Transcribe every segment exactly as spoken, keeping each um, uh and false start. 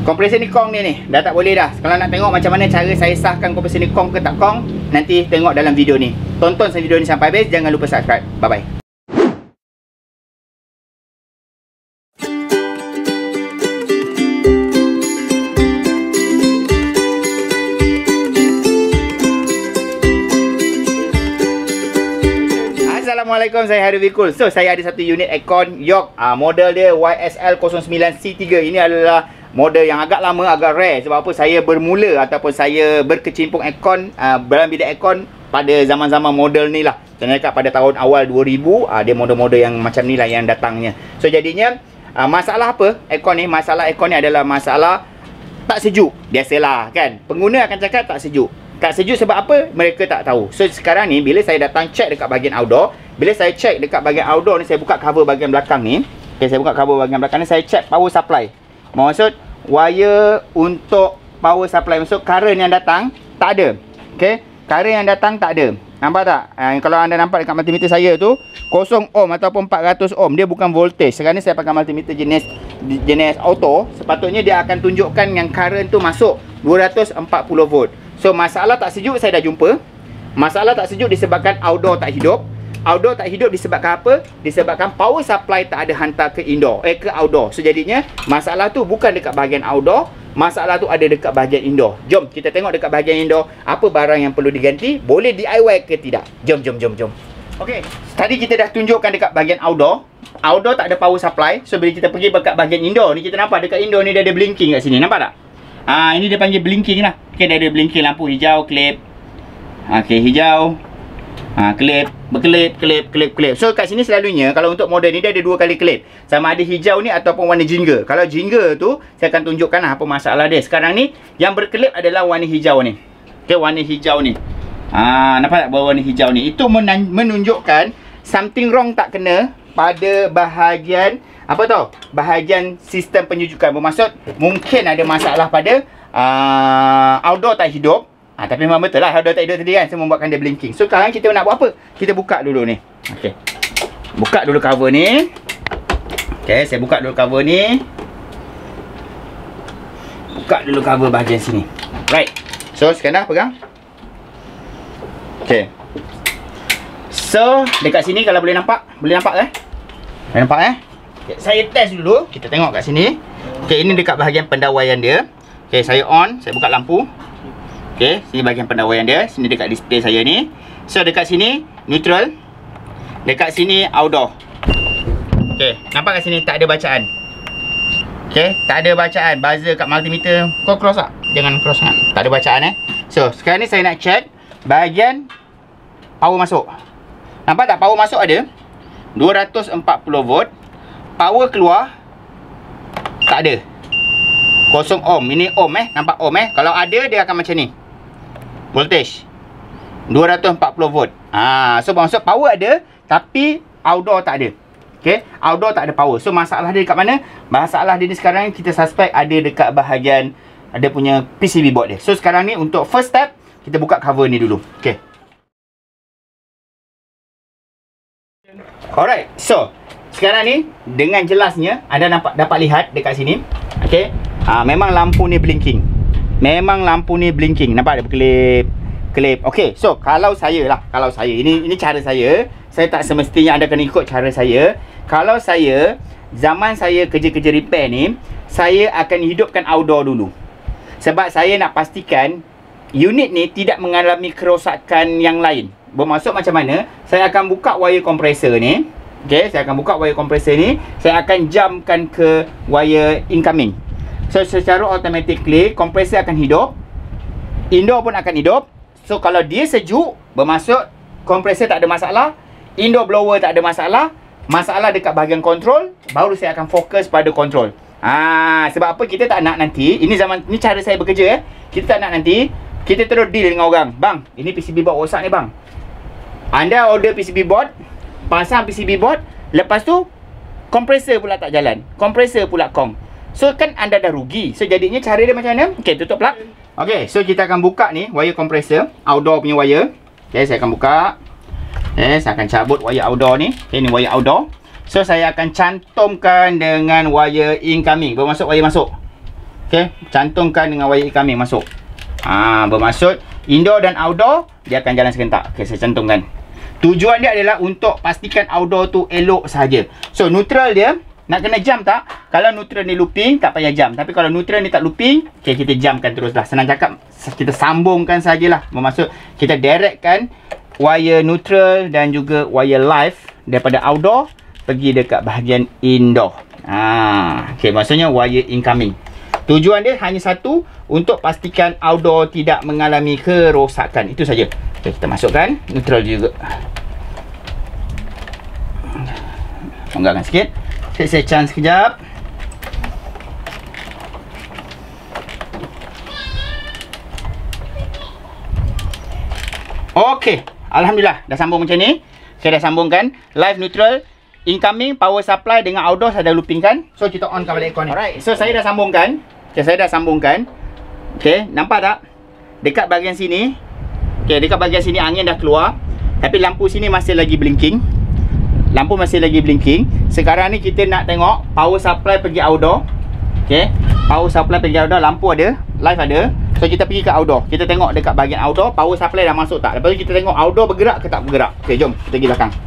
Kompresor Nikon ni ni dah tak boleh dah. Kalau nak tengok macam mana cara saya sahkan kompresor Nikon ke tak kong, nanti tengok dalam video ni. Tonton video ni sampai habis, jangan lupa subscribe. Bye bye. Assalamualaikum, saya Harry Vikul. So, saya ada satu unit aircon York, uh, model dia Y S L kosong sembilan C tiga. Ini adalah model yang agak lama, agak rare. Sebab apa? Saya bermula ataupun saya berkecimpung aircon, uh, dalam bidang aircon pada zaman-zaman model ni lah. Contohnya pada tahun awal dua ribu, uh, dia model-model yang macam ni lah yang datangnya. So, jadinya uh, masalah apa aircon ni? Masalah aircon ni adalah masalah tak sejuk. Biasalah kan, pengguna akan cakap tak sejuk. Tak sejuk sebab apa? Mereka tak tahu. So sekarang ni bila saya datang check dekat bahagian outdoor, bila saya check dekat bahagian outdoor ni, saya buka cover bahagian belakang ni. Okay, saya buka cover bahagian belakang ni, saya check power supply. Maksud wire untuk power supply, maksud current yang datang tak ada. Okay, current yang datang tak ada. Nampak tak? Eh, kalau anda nampak dekat multimeter saya tu kosong ohm ataupun empat ratus ohm, dia bukan voltage. Sekarang ni saya pakai multimeter jenis jenis auto, sepatutnya dia akan tunjukkan yang current tu masuk dua ratus empat puluh volt. So masalah tak sejuk saya dah jumpa. Masalah tak sejuk disebabkan outdoor tak hidup. Outdoor tak hidup disebabkan apa? Disebabkan power supply tak ada hantar ke indoor, eh ke outdoor. So jadinya masalah tu bukan dekat bahagian outdoor, masalah tu ada dekat bahagian indoor. Jom kita tengok dekat bahagian indoor apa barang yang perlu diganti, boleh D I Y ke tidak. Jom jom jom jom. Okey, tadi kita dah tunjukkan dekat bahagian outdoor. Outdoor tak ada power supply. So bila kita pergi dekat bahagian indoor ni, kita nampak dekat indoor ni dia ada blinking kat sini. Nampak tak? Ah, ini dia panggil blinking lah. Okay, dia ada blinking lampu hijau, klip. Okay, hijau. Ah, klip, berkelip, klip, klip, klip. So kat sini selalunya kalau untuk model ni dia ada dua kali klip. Sama ada hijau ni ataupun warna jingga. Kalau jingga tu saya akan tunjukkan lah apa masalah dia. Sekarang ni yang berkelip adalah warna hijau ni. Okay, warna hijau ni. Ah, nampak tak bawah warna hijau ni? Itu menunjukkan something wrong tak kena pada bahagian apa tau? Bahagian sistem penyujukan. Bermaksud mungkin ada masalah pada uh, outdoor tak hidup. Ha, tapi memang betul lah outdoor tak hidup tadi kan, saya membuatkan dia blinking. So sekarang kita nak buat apa? Kita buka dulu ni. Okey. Buka dulu cover ni. Okey, saya buka dulu cover ni. Buka dulu cover bahagian sini. Right. So sekarang pegang. Okey. So dekat sini kalau boleh nampak, boleh nampak eh? Boleh nampak eh? Okay, saya test dulu. Kita tengok kat sini. Okey, ini dekat bahagian pendawaian dia. Okey, saya on, saya buka lampu. Okey, sini bahagian pendawaian dia. Sini dekat display saya ni. So dekat sini neutral. Dekat sini outdoor. Okey, nampak kat sini tak ada bacaan. Okey, tak ada bacaan. Buzzer kat multimeter kau cross tak? Jangan cross sangat. Tak ada bacaan eh. So, sekarang ni saya nak check bahagian power masuk. Nampak tak power masuk ada dua ratus empat puluh volt. Power keluar tak ada. Kosong ohm. Ini ohm eh. Nampak ohm eh. Kalau ada dia akan macam ni. Voltage dua ratus empat puluh volt. Ah, so maksud power ada tapi outdoor tak ada. Okey, outdoor tak ada power. So masalah dia dekat mana? Masalah dia ni sekarang kita suspect ada dekat bahagian ada punya P C B board dia. So sekarang ni untuk first step kita buka cover ni dulu. Okey. Alright. So sekarang ni dengan jelasnya anda nampak dapat lihat dekat sini. Okey. Ha, memang lampu ni blinking. Memang lampu ni blinking. Nampak ada berkelip, kelip. Okey. So kalau saya lah, kalau saya ini ini cara saya. Saya tak semestinya anda kena ikut cara saya. Kalau saya zaman saya kerja-kerja repair ni, saya akan hidupkan outdoor dulu. Sebab saya nak pastikan unit ni tidak mengalami kerosakan yang lain. Bermaksud macam mana? Saya akan buka wire kompresor ni. Okey, saya akan buka wire kompresor ni. Saya akan jamkan ke wire incoming. So secara automatically kompresor akan hidup. Indoor pun akan hidup. So kalau dia sejuk, bermaksud kompresor tak ada masalah. Indoor blower tak ada masalah. Masalah dekat bahagian kontrol, baru saya akan fokus pada kontrol. Ah, sebab apa kita tak nak nanti, ini zaman ni cara saya bekerja eh. Kita tak nak nanti kita terus deal dengan orang. Bang, ini P C B board rosak ni bang. Anda order P C B board, pasang P C B board, lepas tu kompresor pula tak jalan. Kompresor pula kong. So kan anda dah rugi. So jadinya cara dia macam mana? Okey, tutup plug. Okey, so kita akan buka ni wire kompresor, outdoor punya wire. Okey, saya akan buka. Eh, saya akan cabut wire outdoor ni. Okay, ni wire outdoor. So saya akan cantumkan dengan wire incoming. Bermaksud wire masuk. Okey, cantumkan dengan wire incoming masuk. Ha, bermaksud indoor dan outdoor dia akan jalan serentak. Okey, saya cantumkan. Tujuan dia adalah untuk pastikan outdoor tu elok sahaja. So, neutral dia nak kena jam tak? Kalau neutral ni looping, tak payah jam. Tapi kalau neutral ni tak looping, okay, kita jamkan teruslah. Senang cakap, kita sambungkan sajalah. Bermaksud, kita directkan wire neutral dan juga wire live daripada outdoor pergi dekat bahagian indoor. Ha, okay, maksudnya wire incoming. Tujuan dia hanya satu, untuk pastikan outdoor tidak mengalami kerosakan. Itu saja. Okay, kita masukkan neutral juga. Longgarkan sikit. Okay, saya chance sekejap. Okey, alhamdulillah dah sambung macam ni. Saya dah sambungkan live neutral, incoming, power supply dengan outdoor saya dah loopingkan. So kita onkan balik aircon ni. Alright, so saya dah sambungkan. Okay, saya dah sambungkan. Okey, nampak tak? Dekat bahagian sini. Okey, dekat bahagian sini angin dah keluar. Tapi lampu sini masih lagi blinking. Lampu masih lagi blinking. Sekarang ni kita nak tengok power supply pergi outdoor. Okey, power supply pergi outdoor, lampu ada, live ada. So kita pergi ke outdoor. Kita tengok dekat bahagian outdoor power supply dah masuk tak. Lepas tu kita tengok outdoor bergerak ke tak bergerak. Okey, jom kita pergi belakang.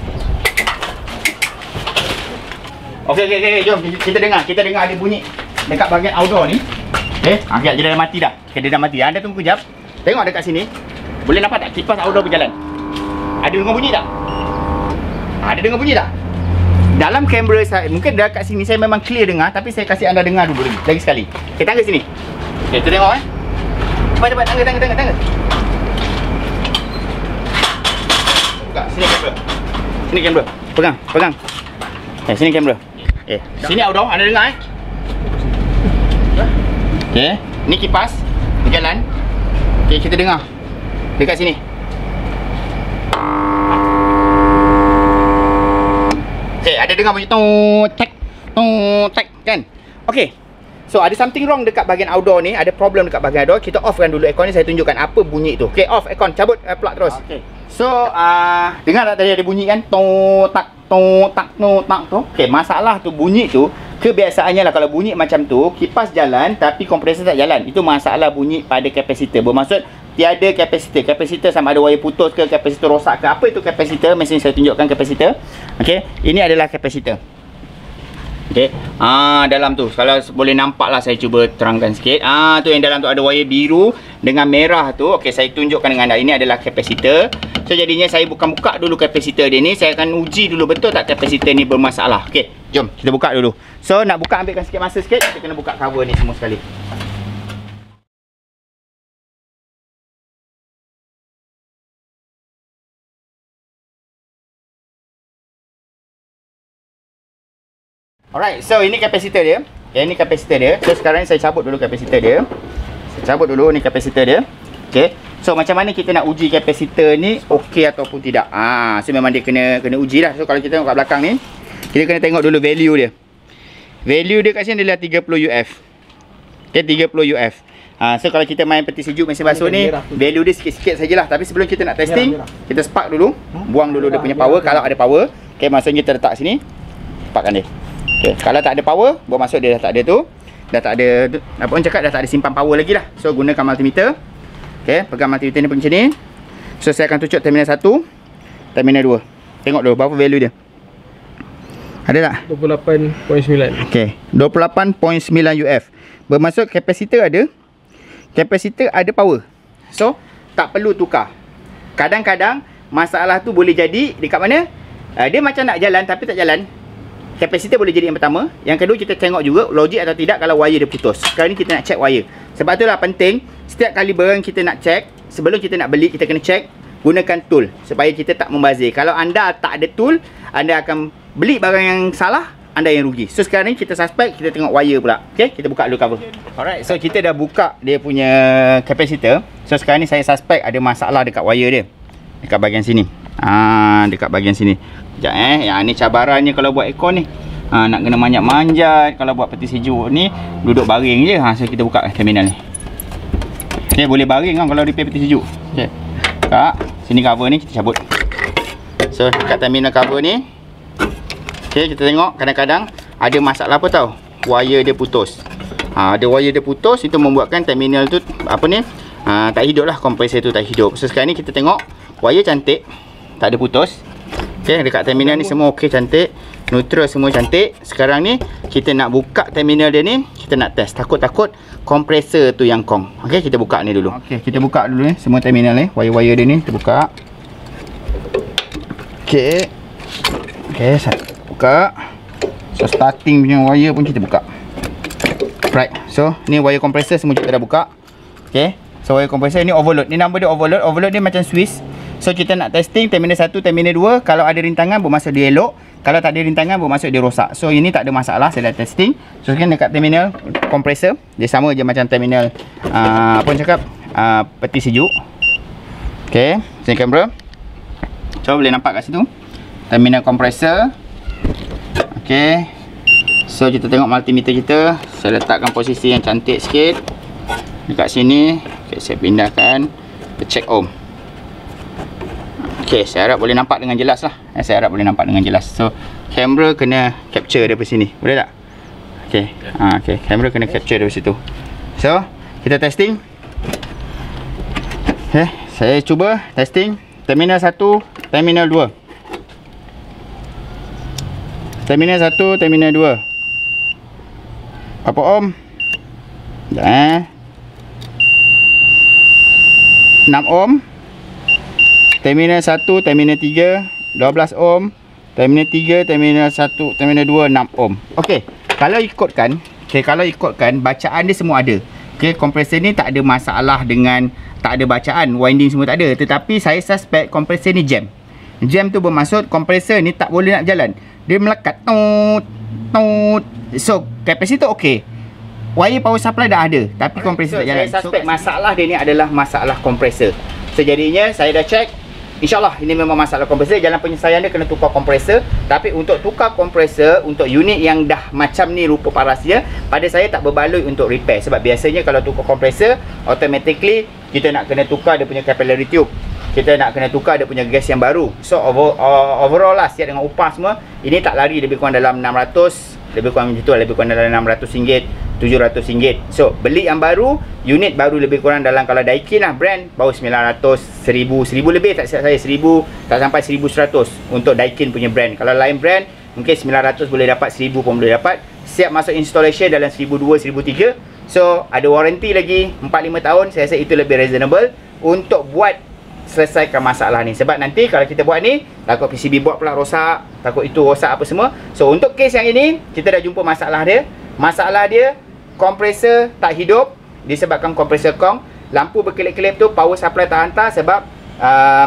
Okey okey okey, jom kita dengar. Kita dengar ada bunyi dekat bahagian outdoor ni. Okey, okey dia dah mati dah. Okey, dia dah mati. Anda tunggu kejap. Tengok dekat sini. Boleh nampak tak kipas outdoor berjalan? Ada dengar bunyi tak? Ada dengar bunyi tak? Dalam kamera saya, mungkin dekat sini saya memang clear dengar, tapi saya kasih anda dengar dulu lagi, lagi sekali. Okey, tangga sini. Okey, kita tengok eh. Cepat cepat tangga tangga tangga tangga. Buka sini kamera. Sini kamera. Pegang, pegang. Eh, sini kamera. Eh, sini outdoor, anda dengar eh. Okey, ni kipas berjalan. Okey, kita dengar. Dekat sini. Okay, ada dengar bunyi tong tek tong tek kan? Okay, so ada something wrong dekat bahagian outdoor ni. Ada problem dekat bahagian outdoor. Kita offkan dulu aircon ni. Saya tunjukkan apa bunyi tu. Okay, off aircon. Cabut uh, plug terus. Okay. So, uh, dengar tak tadi ada bunyi kan? Tong tak tong tak tong tak tu. Okay, masalah tu bunyi tu kebiasaannya lah kalau bunyi macam tu, kipas jalan tapi kompresor tak jalan. Itu masalah bunyi pada kapasitor. Bermaksud tiada kapasitor. Kapasitor sama ada wire putus ke, kapasitor rosak ke. Apa itu kapasitor? Mesin saya tunjukkan kapasitor. Okey, ini adalah kapasitor. Okey. Ah, dalam tu kalau boleh nampak lah, saya cuba terangkan sikit. Ah, tu yang dalam tu ada wire biru dengan merah tu. Okey, saya tunjukkan dengan anda. Ini adalah kapasitor. So jadinya saya bukan buka dulu kapasitor dia ni. Saya akan uji dulu betul tak kapasitor ni bermasalah. Okey, jom kita buka dulu. So nak buka, ambilkan sikit masa sikit. Kita kena buka cover ni semua sekali. Alright, so ini kapasitor dia. Okay, ini kapasitor dia. So sekarang saya cabut dulu kapasitor dia. Saya cabut dulu ni kapasitor dia. Okay, so macam mana kita nak uji kapasitor ni okey ataupun tidak? Ah, so memang dia kena kena uji lah. So kalau kita tengok kat belakang ni, kita kena tengok dulu value dia. Value dia kat sini adalah tiga puluh U F. Okay, tiga puluh U F. Ah, so kalau kita main peti sejuk, mesin basuh ni, value dia sikit-sikit sajalah. Tapi sebelum kita nak testing, merah, merah. kita spark dulu. Buang dulu merah, dia punya power. Merah, kalau ada power, okay, maksudnya kita letak sini, sparkkan dia. Okay, kalau tak ada power, bermaksud dia dah tak ada tu. Dah tak ada, apa orang cakap, dah tak ada simpan power lagi lah. So gunakan multimeter. Okay, pegang multimeter ni macam ni. So saya akan tutup terminal satu, terminal dua. Tengok dulu berapa value dia. Ada tak? dua puluh lapan perpuluhan sembilan. Okay, dua puluh lapan perpuluhan sembilan U F. Bermaksud kapasitor ada, kapasitor ada power. So tak perlu tukar. Kadang-kadang masalah tu boleh jadi dekat mana? Uh, dia macam nak jalan tapi tak jalan. Kapasitor boleh jadi yang pertama. Yang kedua, kita tengok juga logik atau tidak kalau wire dia putus. Sekarang ni kita nak check wire. Sebab itulah penting, setiap kali barang kita nak check, sebelum kita nak beli, kita kena check, gunakan tool supaya kita tak membazir. Kalau anda tak ada tool, anda akan beli barang yang salah, anda yang rugi. So sekarang ni kita suspect, kita tengok wire pula. Okay, kita buka dulu cover. Alright, so kita dah buka dia punya kapasitor. So sekarang ni saya suspect ada masalah dekat wire dia, dekat bahagian sini. Ah, dekat bahagian sini. Sekejap eh, yang ni cabarannya kalau buat aircon ni. Ha, nak kena manjat-manjat. Kalau buat peti sejuk ni, duduk baring je. Ha, so kita buka terminal ni. Okay, boleh baring kan kalau repair peti sejuk. Okay, buka. Sini cover ni kita cabut. So dekat terminal cover ni, okay, kita tengok kadang-kadang ada masalah apa tau, wire dia putus. ha, ada wire dia putus, itu membuatkan terminal tu apa ni, ha, tak hidup lah, kompresor tu tak hidup. So sekarang ni kita tengok wire cantik, tak ada putus. Okay, dekat terminal ni semua okey, cantik, neutral semua cantik. Sekarang ni kita nak buka terminal dia ni, kita nak test, takut-takut kompresor tu yang kong. Okey, kita buka ni dulu. Okey, kita buka dulu ni semua terminal ni, wire-wire dia ni kita buka. Okey. Okey, saya buka. So starting punya wire pun kita buka. Right, so ni wire kompresor semua kita dah buka. Okay, so wire kompresor ni overload. Ni number dia overload. Overload dia macam Swiss. So kita nak testing terminal satu, terminal dua. Kalau ada rintangan bermaksud dia elok. Kalau tak ada rintangan bermaksud dia rosak. So ini tak ada masalah, saya dah testing. So sekarang dekat terminal kompresor, dia sama je macam terminal uh, apa orang cakap, uh, peti sejuk. Okay, sini kamera. So boleh nampak kat situ terminal kompresor. Okay, so kita tengok multimeter kita. Saya letakkan posisi yang cantik sikit dekat sini. Okay, saya pindahkan ke check ohm. Okay, saya harap boleh nampak dengan jelas lah. eh, Saya harap boleh nampak dengan jelas. So kamera kena capture daripada sini, boleh tak? Okay, ha, okay, kamera kena capture daripada situ. So kita testing. Okay, saya cuba testing terminal satu, terminal dua. Terminal satu, terminal dua. Berapa ohm? Sekejap eh. enam ohm. Terminal satu, terminal tiga, dua belas ohm. Terminal tiga, terminal satu, terminal dua, enam ohm. Okey, kalau ikutkan, okay, kalau ikutkan bacaan dia semua ada. Okey, kompresor ni tak ada masalah dengan tak ada bacaan, winding semua tak ada. Tetapi saya suspect kompresor ni jam. Jam tu bermaksud kompresor ni tak boleh nak jalan. Dia melekat. Tut, tut. So, kapasitor okey. Wire power supply dah ada, tapi kompresor so, tak jalan. Saya suspect so, masalah dia ni adalah masalah kompresor. So, jadinya saya dah check. InsyaAllah ini memang masalah kompresor. Jalan penyelesaian dia kena tukar kompresor. Tapi untuk tukar kompresor untuk unit yang dah macam ni rupa paras dia, pada saya tak berbaloi untuk repair. Sebab biasanya kalau tukar kompresor, automatically kita nak kena tukar dia punya capillary tube. Kita nak kena tukar dia punya gas yang baru. So over, uh, overall lah, siap dengan upah semua, ini tak lari lebih kurang dalam enam ratus. Lebih kurang macam tu, lebih kurang dalam enam ratus ringgit, tujuh ratus ringgit. So beli yang baru, unit baru lebih kurang dalam, kalau Daikin lah brand, baru sembilan ratus, seribu, seribu lebih tak silap saya, seribu, tak sampai seribu seratus untuk Daikin punya brand. Kalau lain brand, mungkin sembilan ratus boleh dapat, seribu pun boleh dapat. Siap masuk installation dalam seribu dua, seribu tiga. So ada warranty lagi empat lima tahun. Saya rasa itu lebih reasonable untuk buat selesaikan masalah ni. Sebab nanti kalau kita buat ni, takut P C B board pula rosak, takut itu rosak apa semua. So untuk case yang ini, kita dah jumpa masalah dia. Masalah dia, kompresor tak hidup disebabkan kompresor kong. Lampu berkelip-kelip tu power supply tak hantar sebab uh,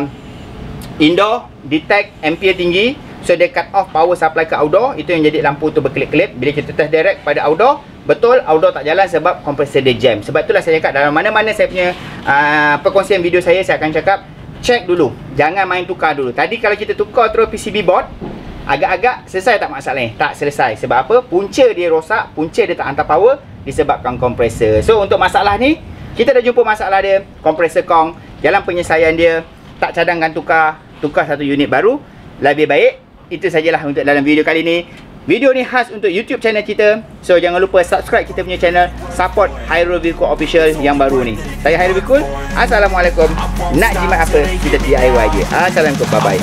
indoor detect ampere tinggi. So dia cut off power supply ke outdoor. Itu yang jadi lampu tu berkelip-kelip. Bila kita test direct pada outdoor, betul outdoor tak jalan sebab kompresor dia jam. Sebab itulah saya cakap dalam mana-mana saya punya uh, perkongsian video saya, saya akan cakap check dulu, jangan main tukar dulu. Tadi kalau kita tukar terus P C B board, agak-agak selesai tak masalah ni? Tak selesai. Sebab apa? Punca dia rosak, punca dia tak hantar power disebabkan kompresor. So untuk masalah ni, kita dah jumpa masalah dia, kompresor kong, jalan penyelesaian dia, tak cadangkan tukar, tukar satu unit baru, lebih baik. Itu sajalah untuk dalam video kali ni. Video ni khas untuk YouTube channel kita. So jangan lupa subscribe kita punya channel, support Hairul Wilkul Official yang baru ni. Saya Hairul Wilkul. Assalamualaikum. Nak jimat apa? Kita D I Y je. Assalamualaikum. Bye bye.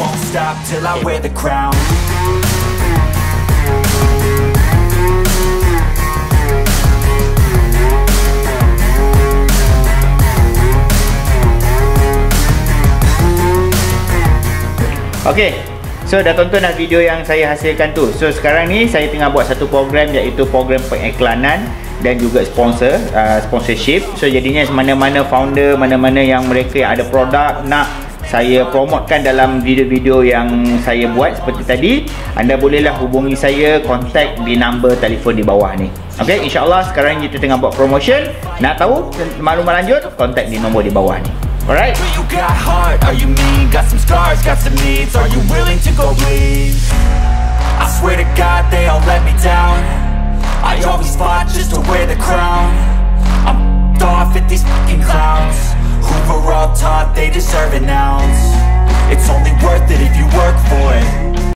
Okay, so dah tonton dah video yang saya hasilkan tu. So sekarang ni saya tengah buat satu program, iaitu program pengiklanan dan juga sponsor, uh, sponsorship. So jadinya mana-mana founder, mana-mana yang mereka yang ada produk nak saya promotkan dalam video-video yang saya buat seperti tadi, anda bolehlah hubungi saya, kontak di number telefon di bawah ni. Okay, insyaAllah sekarang kita tengah buat promotion. Nak tahu maklumat lanjut, kontak di nombor di bawah ni. Alright. Do you got heart? Are you mean? Got some scars, got some needs. Are you willing to go bleed? I swear to God they all let me down. I always fought just to wear the crown. I'm off at these fucking clowns who were all taught they deserve an ounce. It's only worth it if you work for it.